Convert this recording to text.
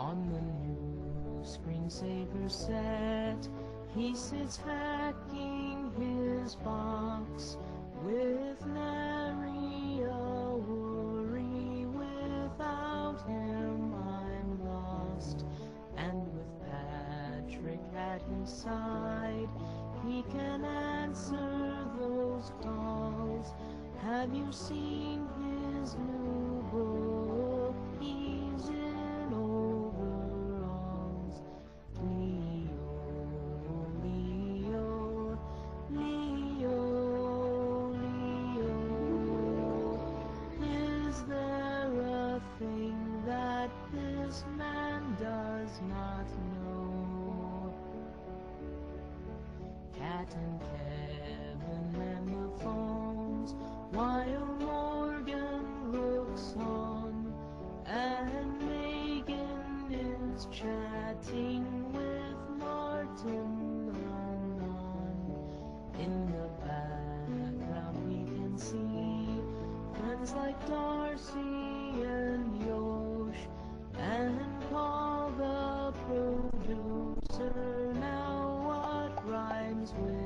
On the new screensaver set, he sits hacking his box with nary a worry. Without him I'm lost, and with Patrick at his side, he can answer those calls. Have you seen his new book? He's in overalls. Leo, Leo, Leo, Leo. Is there a thing that this man does not know? Cat and Kevin and the phones, while Morgan looks on, and Megan is chatting with Martin Lannon. In the background we can see friends like Darcy and Yosh, and Paul the producer. Now what rhymes with